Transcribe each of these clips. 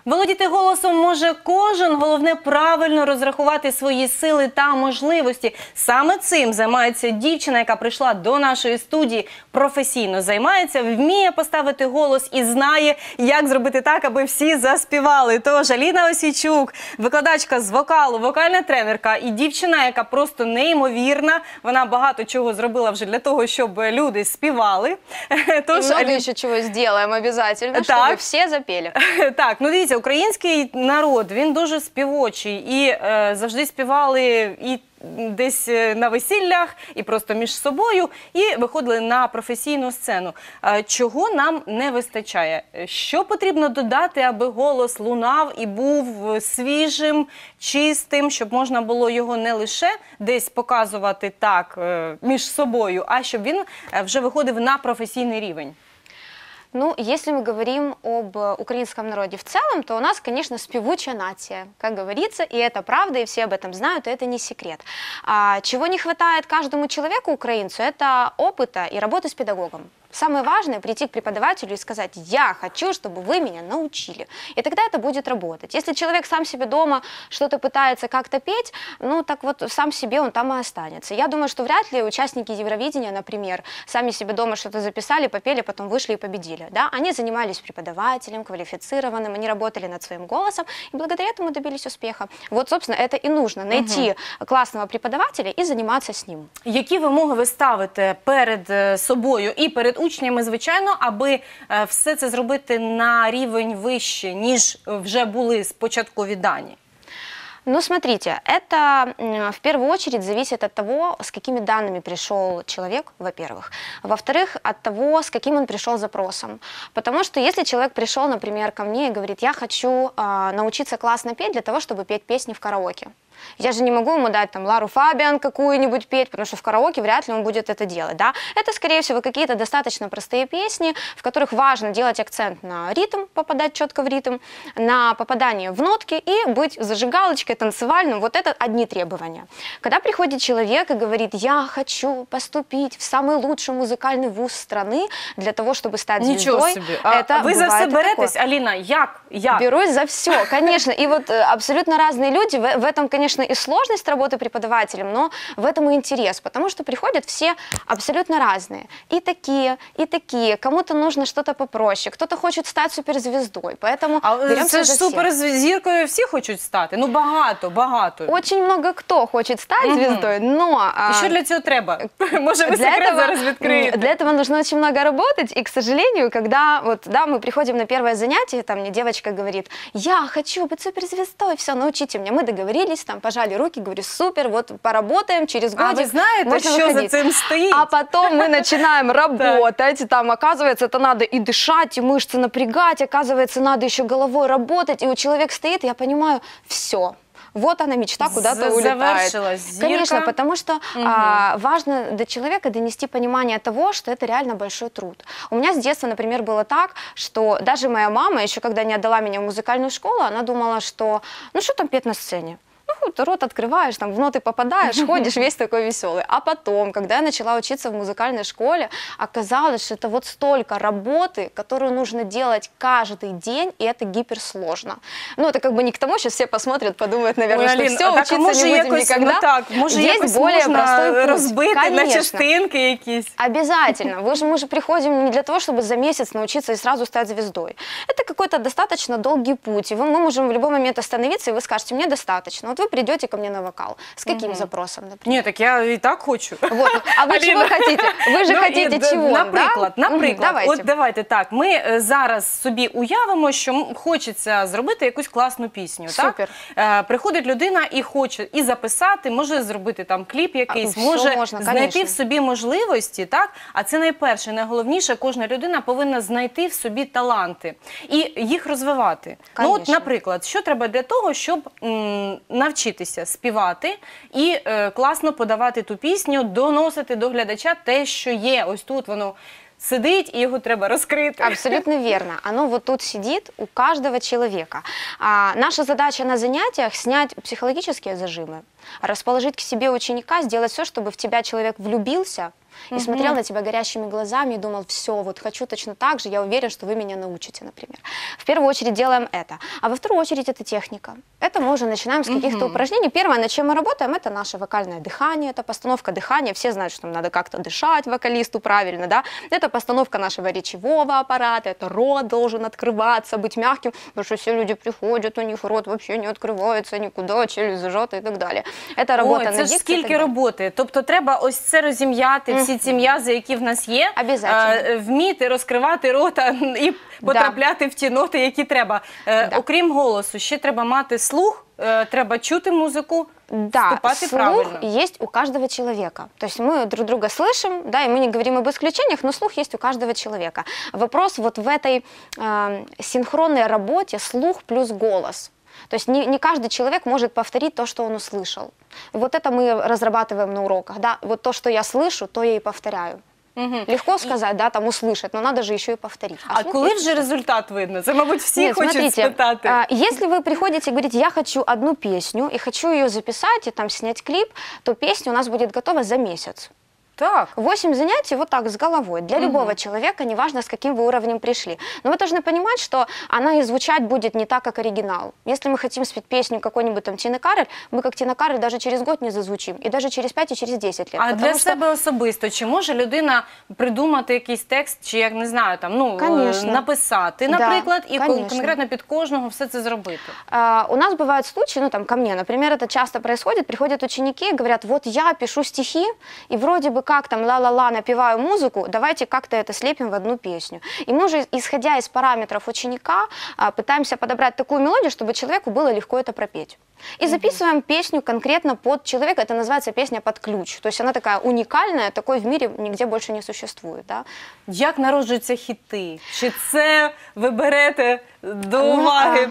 Володіти голосом може кожен, головне правильно розрахувати свої сили та можливості. Саме цим займається дівчина, яка прийшла до нашої студії, професійно займається, вміє поставити голос і знає, як зробити так, аби всі заспівали. Тож Аліна Осійчук, викладачка з вокалу, вокальна тренерка і дівчина, яка просто неймовірна. Вона багато чого зробила вже для того, щоб люди співали. Тож, і много ще чого зробимо обов'язково, щоб всі запели. Так, ну дивіться, український народ, він дуже співочий і завжди співали і десь на весіллях, і просто між собою, і виходили на професійну сцену. Чого нам не вистачає? Що потрібно додати, аби голос лунав і був свіжим, чистим, щоб можна було його не лише десь показувати так між собою, а щоб він вже виходив на професійний рівень? Ну, если мы говорим об украинском народе в целом, то у нас, конечно, спевучая нация, как говорится, и это правда, и все об этом знают, и это не секрет. Чего не хватает каждому человеку, украинцу, это опыта и работы с педагогом. Самое важное – прийти к преподавателю и сказать: «Я хочу, чтобы вы меня научили». И тогда это будет работать. Если человек сам себе дома что-то пытается как-то петь, ну так вот сам себе он там и останется. Я думаю, что вряд ли участники Евровидения, например, сами себе дома что-то записали, попели, потом вышли и победили. Да? Они занимались преподавателем, квалифицированным, они работали над своим голосом, и благодаря этому добились успеха. Вот, собственно, это и нужно – найти классного преподавателя и заниматься с ним. Які вимоги ви ставите перед собою і перед учнями, звичайно, аби все це зробити на рівень вище, ніж вже були спочаткові дані? Ну, смотрите, это в первую очередь зависит от того, с какими данными пришел человек, во-первых. Во-вторых, от того, с каким он пришел запросом. Потому что если человек пришел, например, ко мне и говорит: «Я хочу научиться классно петь для того, чтобы петь песни в караоке». Я же не могу ему дать там Лару Фабиан какую-нибудь петь, потому что в караоке вряд ли он будет это делать. Да? Это, скорее всего, какие-то достаточно простые песни, в которых важно делать акцент на ритм, попадать четко в ритм, на попадание в нотки и быть зажигалочкой, танцевальным. Вот это одни требования. Когда приходит человек и говорит: «Я хочу поступить в самый лучший музыкальный вуз страны для того, чтобы стать звездой». Себе. Вы за все беретесь, такое. Алина, як? Берусь за все, конечно. И вот абсолютно разные люди, в этом, конечно, и сложность работы преподавателем, но в этом и интерес, потому что приходят все абсолютно разные. И такие. Кому-то нужно что-то попроще, кто-то хочет стать суперзвездой, поэтому беремся за всех. Суперзіркою всі хочуть стати? Ну, багато. Очень много кто хочет стать звездой, но... И что для этого треба? Может, вы секрет зараз откроете? Для этого нужно очень много работать, и, к сожалению, когда вот, да, мы приходим на первое занятие, там мне девочка говорит: «Я хочу быть суперзвездой, все, научите меня». Мы договорились, там, пожали руки, говорю: «Супер, вот поработаем, через годик вы знаете, что за этим стоит?» А потом мы начинаем работать, там, оказывается, это надо и дышать, и мышцы напрягать, оказывается, надо еще головой работать, и у человека стоит, я понимаю, все. Вот она, мечта куда-то улетает. Конечно, потому что важно до человека донести понимание того, что это реально большой труд. У меня с детства, например, было так, что даже моя мама, еще когда не отдала меня в музыкальную школу, она думала, что ну что там петь на сцене? Ну, рот открываешь, там, в ноты попадаешь, ходишь весь такой веселый. А потом, когда я начала учиться в музыкальной школе, оказалось, что это вот столько работы, которую нужно делать каждый день, и это гиперсложно. Ну, это как бы не к тому, сейчас все посмотрят, подумают, наверное, что все, учиться не будем никогда. Есть более простой разбитый на частинки якісь. Обязательно. Мы же приходим не для того, чтобы за месяц научиться и сразу стать звездой. Это какой-то достаточно долгий путь, и мы можем в любой момент остановиться, и вы скажете: «Мне достаточно». Вот вы придете ко мне на вокал. С каким запросом, например? Нет, так я и так хочу. Вот. А вы чего хотите? Ви ж хотите чего? Наприклад, давайте так, ми зараз собі уявимо, що хочеться зробити якусь класну пісню. Супер. Приходить людина і хоче і записати, може зробити там кліп якийсь, може знайти в собі можливості, так? А це найперше, найголовніше, кожна людина повинна знайти в собі таланти і їх розвивати. Ну от, наприклад, що треба для того, щоб навчитися співати і класно подавати ту пісню, доносити до глядача те, що є. Ось тут воно сидить, и его треба раскрыть. Абсолютно верно. Оно вот тут сидит у каждого человека. Наша задача на занятиях — снять психологические зажимы, расположить к себе ученика, сделать все, чтобы в тебя человек влюбился, и смотрел на тебя горящими глазами и думал, все, вот хочу точно так же, я уверен, что вы меня научите, например. В первую очередь делаем это. А во вторую очередь это техника. Это мы уже начинаем с каких-то упражнений. Первое, над чем мы работаем, это наше вокальное дыхание, это постановка дыхания. Все знают, что нам надо как-то дышать вокалисту правильно, да? Это постановка нашего речевого аппарата, это рот должен открываться, быть мягким, потому что все люди приходят, у них рот вообще не открывается никуда, челюсть зажата и так далі. Це робота це ж скільки роботи. Тобто треба ось це розім'яти, всі ці м'язи, які в нас є, вміти розкривати рота і потрапляти в ті ноти, які треба. Окрім голосу, ще треба мати слух, треба чути музику, вступати правильно. Да, слух есть у каждого человека. То есть мы друг друга слышим, да, и мы не говорим об исключениях, но слух есть у каждого человека. Вопрос вот в этой синхронной работе слух плюс голос. То есть не каждый человек может повторить то, что он услышал. Вот это мы разрабатываем на уроках. Да? Вот то, что я слышу, то я и повторяю. Легко сказать, да, там услышать, но надо же еще и повторить. А коли вже результат видно? Це, мабуть, всі хочуть спитати. Если вы приходите и говорите, я хочу одну песню и хочу ее записать и там снять клип, то песня у нас будет готова за месяц. Так. 8 занятий вот так с головой. Для любого человека, неважно, с каким вы уровнем пришли. Но вы должны понимать, что она и звучать будет не так, как оригинал. Если мы хотим спеть песню какой-нибудь там Тіни Кароль, мы как Тіна Кароль даже через год не зазвучим. И даже через 5 и через 10 лет. А для себе особисто, чи може людина придумати якийсь текст, чи, як не знаю, там, ну, написати, наприклад, і конкретно під кожного все це зробити? У нас бывают случаи, ну там ко мне, например, это часто происходит, приходят ученики и говорят, вот я пишу стихи, и вроде бы как там ла-ла-ла напеваю музыку, давайте как-то это слепим в одну песню. И мы уже, исходя из параметров ученика, пытаемся подобрать такую мелодию, чтобы человеку было легко это пропеть. И записываем песню конкретно под человека, это называется песня под ключ. То есть она такая уникальная, такой в мире нигде больше не существует. Да? Як народжуються хіти? Чи це ви берете до уваги?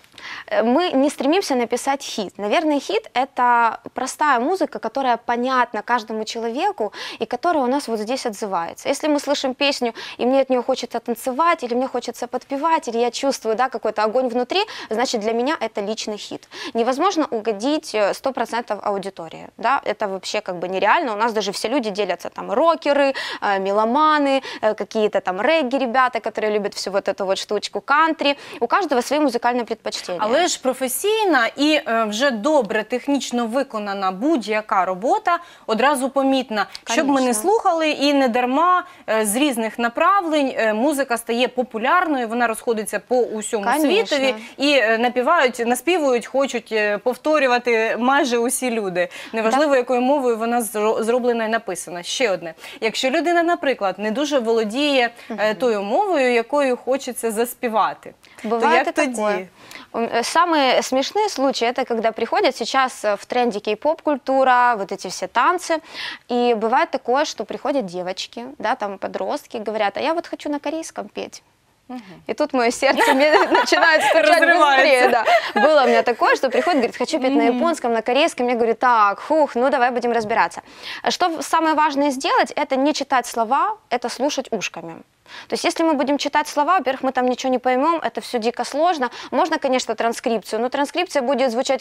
Мы не стремимся написать хит. Наверное, хит – это простая музыка, которая понятна каждому человеку и которая у нас вот здесь отзывается. Если мы слышим песню, и мне от нее хочется танцевать, или мне хочется подпевать, или я чувствую, да, какой-то огонь внутри, значит, для меня это личный хит. Невозможно угодить 100% аудитории. Да? Это вообще как бы нереально. У нас даже все люди делятся, там, рокеры, меломаны, какие-то там регги ребята, которые любят всю вот эту вот штучку, кантри. У каждого свои музыкальные предпочтения. Але ж професійна і вже добре технічно виконана будь-яка робота одразу помітна. Щоб ми не слухали і не дарма з різних направлень музика стає популярною, вона розходиться по усьому світові і наспівують, хочуть повторювати майже усі люди. Неважливо, якою мовою вона зроблена і написана. Ще одне. Якщо людина, наприклад, не дуже володіє тою мовою, якою хочеться заспівати, то як тоді? Самые смешные случаи – это когда приходят сейчас в тренде кей-поп-культура, вот эти все танцы. И бывает такое, что приходят девочки, да, там подростки, говорят, а я вот хочу на корейском петь. И тут мое сердце начинает стучать быстрее. Да. Было у меня такое, что приходит, говорит, хочу петь на японском, на корейском. Я говорю, так, ну давай будем разбираться. Что самое важное сделать, это не читать слова, это слушать ушками. То есть, если мы будем читать слова, во-первых, мы там ничего не поймем, это все дико сложно. Можно, конечно, транскрипцию, но транскрипция будет звучать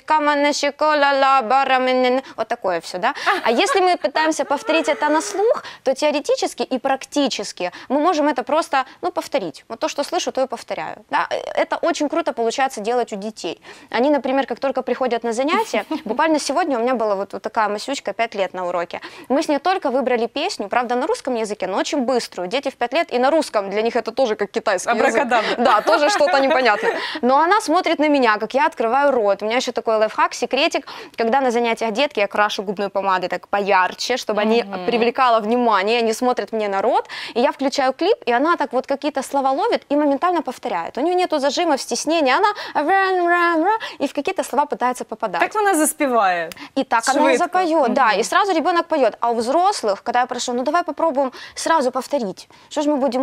вот такое все, да? А если мы пытаемся повторить это на слух, то теоретически и практически мы можем это просто, ну, повторить. Вот то, что слышу, то и повторяю. Да? Это очень круто получается делать у детей. Они, например, как только приходят на занятия, буквально сегодня у меня была вот такая масючка, 5 лет на уроке. Мы с ней только выбрали песню, правда, на русском языке, но очень быструю. Дети в 5 лет и на русском, для них это тоже как китайский язык. Да, тоже что-то непонятное. Но она смотрит на меня, как я открываю рот. У меня еще такой лайфхак, секретик, когда на занятиях детки я крашу губной помадой так поярче, чтобы они привлекало внимание, они смотрят мне на рот, и я включаю клип, и она так вот какие-то слова ловит и моментально повторяет. У нее нету зажимов, стеснения, она и в какие-то слова пытается попадать. Так она заспевает. И так она и запоет, да, и сразу ребенок поет. А у взрослых, когда я прошу, ну давай попробуем сразу повторить. Что же мы будем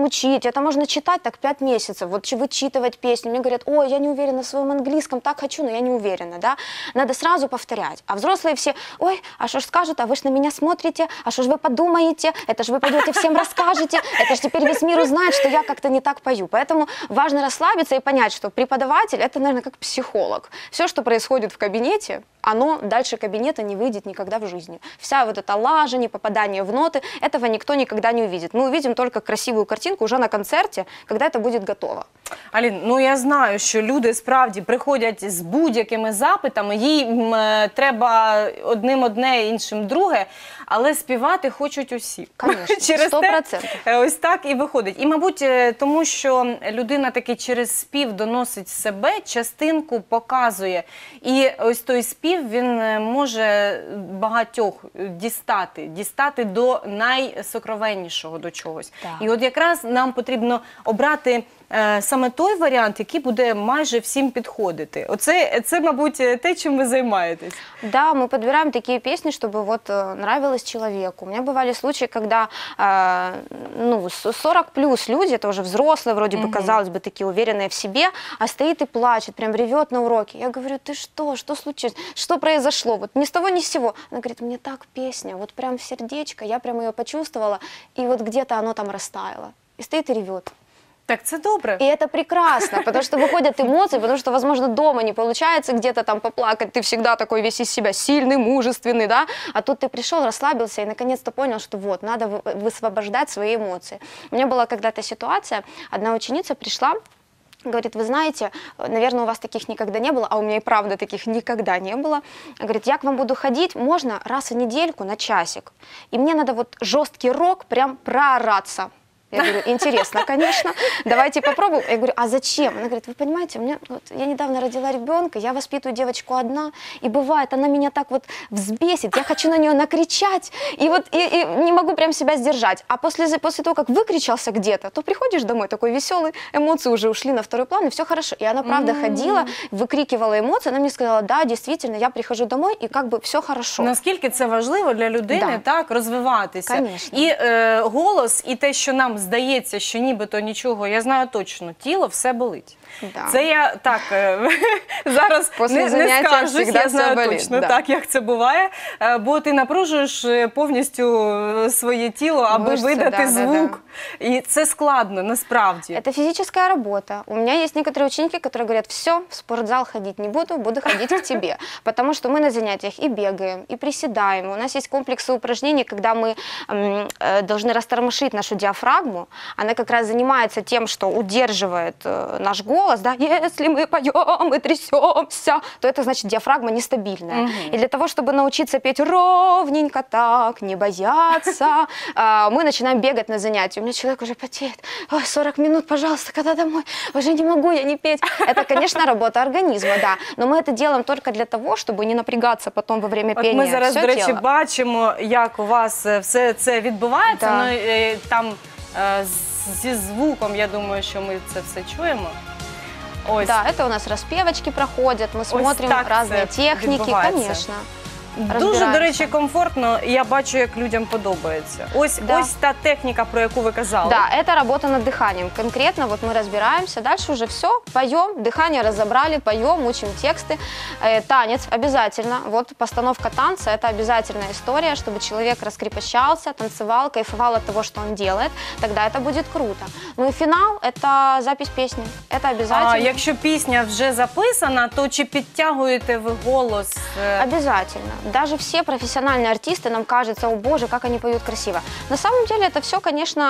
там учить, это можно читать так 5 месяцев, вот вычитывать песню. Мне говорят, ой, я не уверена в своем английском, так хочу, но я не уверена, да. Надо сразу повторять. А взрослые все, ой, а что ж скажут, а вы ж на меня смотрите, а что ж вы подумаете, это ж вы пойдете всем расскажете, это ж теперь весь мир узнает, что я как-то не так пою. Поэтому важно расслабиться и понять, что преподаватель это, наверное, как психолог. Все, что происходит в кабинете, оно дальше кабинета не выйдет никогда в жизни. Вся вот эта лажа, попадание в ноты, этого никто никогда не увидит. Мы увидим только красивую картинку уже на концерте, когда это будет готово. Алін, ну я знаю, що люди справді приходять з будь-якими запитами, їм треба одним одне, іншим друге, але співати хочуть усі. Конечно, Через 100%. те, ось так і виходить. І, мабуть, тому що людина таки через спів доносить себе, частинку показує. І ось той спів, він може багатьох дістати до найсокровеннішого до чогось. Так. І от якраз нам потрібно обрати саме той варіант, який буде майже всім підходити. Це, мабуть, те, чим ви займаєтесь. Да, мы подбираем такие песни, чтобы вот нравилось человеку. У меня бывали случаи, когда 40 плюс люди, это уже взрослые, вроде бы, казалось бы, такие уверенные в себе, а стоит и плачет, прям ревет на уроке. Я говорю, ты что случилось, что произошло? Вот ни с того ни с сего. Она говорит, мне так песня, вот прям в сердечко, я прям ее почувствовала, и вот где-то оно там растаяло. И стоит и ревет. Так, це добре. И это прекрасно, потому что выходят эмоции, потому что, возможно, дома не получается где-то там поплакать, ты всегда такой весь из себя сильный, мужественный, да, а тут ты пришел, расслабился и наконец-то понял, что вот, надо высвобождать свои эмоции. У меня была когда-то ситуация, одна ученица пришла, говорит, вы знаете, наверное, у вас таких никогда не было, а у меня и правда таких никогда не было. Говорит, я к вам буду ходить, можно раз в недельку на часик, и мне надо вот жесткий рок прям проораться. Я говорю, интересно, конечно, давайте попробуем. Я говорю, а зачем? Она говорит, вы понимаете, я недавно родила ребенка, я воспитываю девочку одна, и бывает, она меня так вот взбесит, я хочу на нее накричать, и не могу прям себя сдержать. А после того, как выкричался где-то, то приходишь домой такой веселый, эмоции уже ушли на второй план, и все хорошо. И она правда ходила, выкрикивала эмоции, она мне сказала, да, действительно, я прихожу домой, и как бы все хорошо. Наскільки це важливо для людини, так, розвиватися. Конечно. І голос, і те, що нам здається, що нібито нічого, я знаю точно, тіло все болить. Да. Це я так зараз не скажу, я знаю болить, точно, да. так, як це буває, бо ти напружуєш повністю своє тіло, аби Мышцы, видати да, звук. І це складно, насправді. Это физическая работа. У меня есть некоторые ученики, которые говорят, все, в спортзал ходить не буду ходить к тебе. Потому что мы на занятиях и бегаем, и приседаем. У нас есть комплексы упражнений, когда мы должны растормошить нашу диафрагму. Она как раз занимается тем, что удерживает наш голос. Да? Если мы поем и трясемся, то это значит диафрагма нестабильная. И для того, чтобы научиться петь ровненько так, не бояться, мы начинаем бегать на занятия. У меня человек уже потеет. Ой, 40 минут, пожалуйста, когда домой? Уже не могу я не петь. Это, конечно, работа организма, да. Но мы это делаем только для того, чтобы не напрягаться потом во время пения. Ми зараз, всё до речі, тело. бачимо, як у вас все це відбувається. Да. Ну, там зі звуком, я думаю, що ми це все чуємо. Ось. Да, это у нас распевочки проходят, мы смотрим так разные це техники, відбувається. конечно. Дуже, до Розбираємося. речі, комфортно, і я бачу, як людям подобається. Ось та техніка, про яку ви казали. Да, это работа над дыханием. Конкретно вот мы разбираемся, дальше уже все, поем, дыхание разобрали, поем, учим тексты. Танец обязательно, вот постановка танца, это обязательная история, чтобы человек раскрепощался, танцевал, кайфовал от того, что он делает, тогда это будет круто. Ну и финал, это запись песни, это обязательно. А якщо пісня вже записана, то чи підтягуєте ви голос? Обязательно. Даже все профессиональные артисты, нам кажется, о боже, как они поют красиво. На самом деле это все, конечно,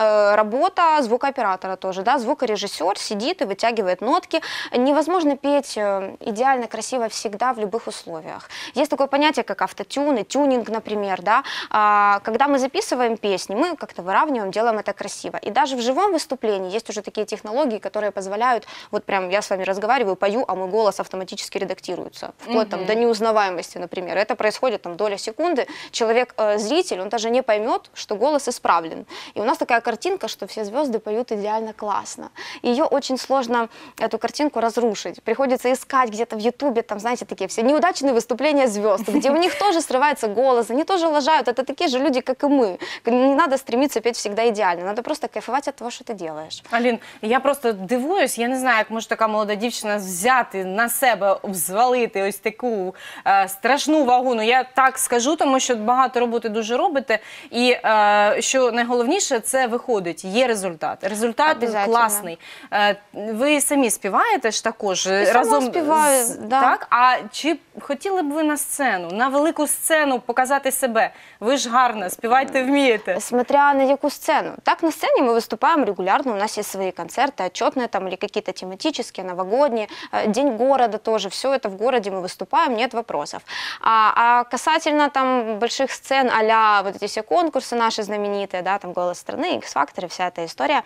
работа звукооператора тоже, да, звукорежиссер сидит и вытягивает нотки. Невозможно петь идеально красиво всегда в любых условиях. Есть такое понятие, как автотюн и тюнинг, например, да. Когда мы записываем песни, мы как-то выравниваем, делаем это красиво. И даже в живом выступлении есть уже такие технологии, которые позволяют, вот прям я с вами разговариваю, пою, а мой голос автоматически редактируется, вплоть там до неузнаваемости, например. это происходит там доля секунды, человек, зритель, он даже не поймет, что голос исправлен. И у нас такая картинка, что все звезды поют идеально классно. Ее очень сложно, эту картинку, разрушить. Приходится искать где-то в Ютубе, там, знаете, такие все неудачные выступления звезд, где у них тоже срывается голос, они тоже лажают, это такие же люди, как и мы. Не надо стремиться петь всегда идеально, надо просто кайфовать от того, что ты делаешь. Алін, я просто дивуюсь, я не знаю, як може така молода дівчина взяти на себе, взвалити ось таку страшну вагу. Ну, я так скажу, тому що багато роботи дуже робите. І що найголовніше, це виходить, є результат. Результат класний. Ви самі співаєте ж також? Разом співаю, да. Так? А чи хотіли б ви на сцену, на велику сцену показати себе? Ви ж гарно, співайте вмієте. Смотря на яку сцену. Так, на сцене мы выступаем регулярно, у нас есть свои концерты, отчетные там или какие-то тематические, новогодние, День города тоже, все это в городе мы выступаем, нет вопросов. А касательно там больших сцен, а-ля вот эти все конкурсы наши знаменитые, да, там «Голос страны», X-Factor, вся эта история,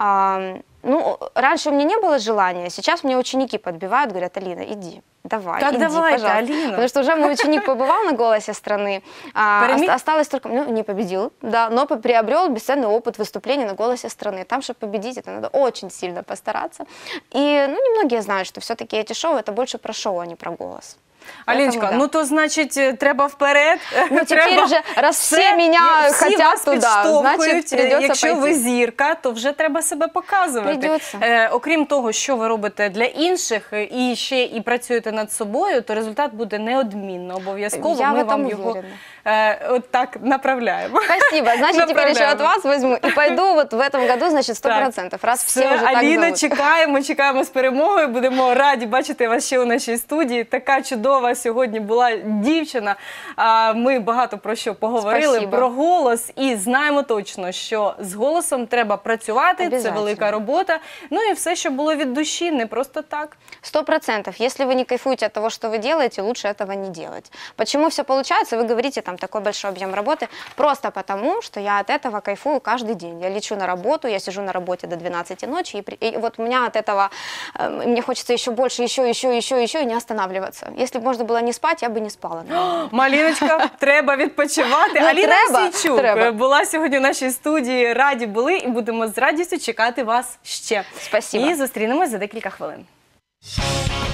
ну, раньше у меня не было желания, сейчас мне ученики подбивают, говорят: Алина, иди. Давай, так иди, давайте, пожалуйста. Алина. Потому что уже мой ученик побывал на «Голосе страны», осталось только, ну, не победил, да, но приобрел бесценный опыт выступления на «Голосе страны». Там, чтобы победить, это надо очень сильно постараться. И, ну, немногие знают, что все-таки эти шоу, это больше про шоу, а не про голос. Аліночка, Поэтому, да. ну то значить треба вперед. Ну теперь уже, раз все меня хотят туда, значит придется Якщо пойти. ви зірка, то вже треба себе показувати. Придется. Окрім того, що ви робите для інших і ще і працюєте над собою, то результат буде неодмінно, обов'язково. Я Ми в вам этом його уверена. так направляємо. Спасибо, значит теперь еще от вас возьму и пойду вот в этом году, значит 100%, раз все уже так Аліна, зовут. чекаємо з перемогою, будемо раді бачити вас ще у нашій студії. Така чудова сьогодні була дівчина. Ми багато про що поговорили, Спасибо. про голос, і знаємо точно, що з голосом треба працювати, це велика робота. Ну і все, що було від душі, не просто так. 100%. Если вы не кайфуете от того, что вы делаете, лучше этого не делать. Почему все получается? Вы говорите, там такой большой объем работы. Просто потому, что я от этого кайфую каждый день. Я лечу на работу, я сижу на работе до 12 ночи, и вот у меня от этого, мне хочется еще больше, еще, и не останавливаться. Если бы можно было не спать, я бы не спала. Маліночка, треба відпочивати. Ну, Аліна треба, Осійчук треба. була сьогодні в нашій студії. Раді були і будемо з радістю чекати вас ще. Спасибо. І зустрінемось за декілька хвилин.